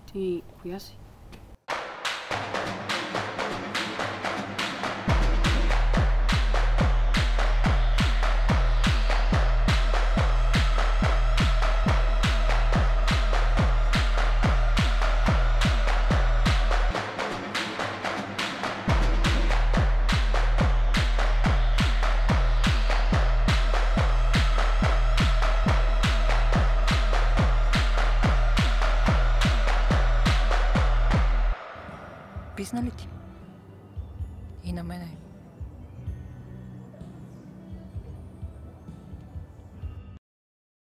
Ти коя си? Писна ли ти? И на мене.